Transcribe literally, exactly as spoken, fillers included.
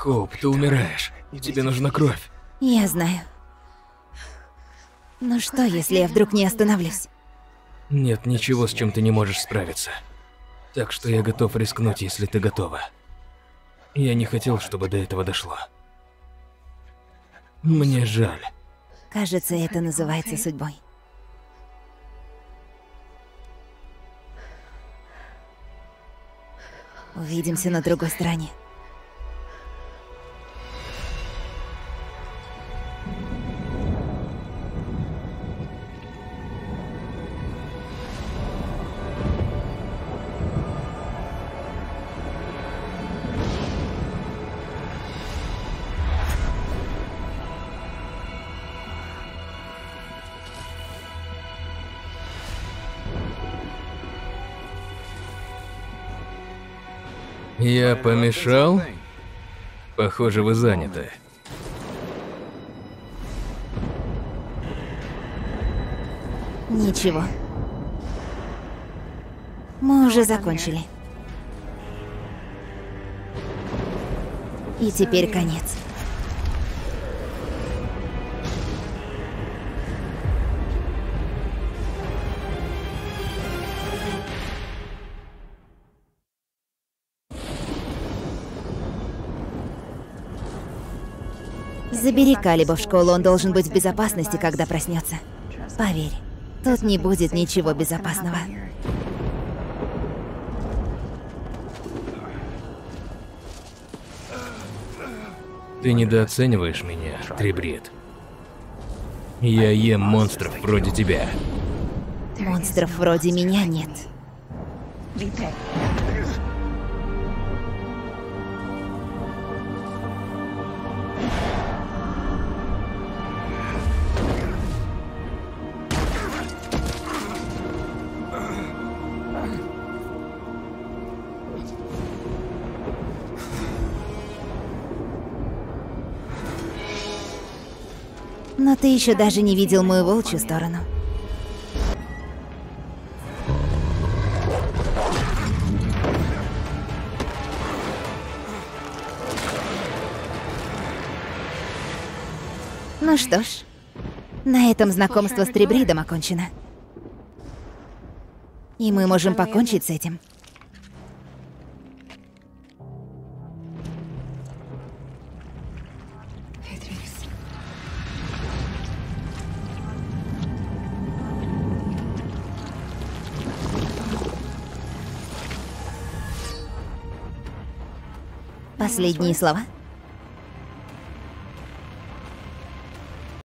Хоуп, ты умираешь. Тебе нужна кровь. Я знаю. Ну что, если я вдруг не остановлюсь? Нет ничего, с чем ты не можешь справиться. Так что я готов рискнуть, если ты готова. Я не хотел, чтобы до этого дошло. Мне жаль. Кажется, это называется судьбой. Увидимся на другой стороне. Я помешал? Похоже, вы заняты. Ничего. Мы уже закончили. И теперь конец. Забери Калиба в школу, он должен быть в безопасности, когда проснется. Поверь, тут не будет ничего безопасного. Ты недооцениваешь меня, Трибрид. Я ем монстров вроде тебя. Монстров вроде меня нет. Но ты еще даже не видел мою волчью сторону. Ну что ж, на этом знакомство с Трибридом окончено. И мы можем покончить с этим. Последние слова?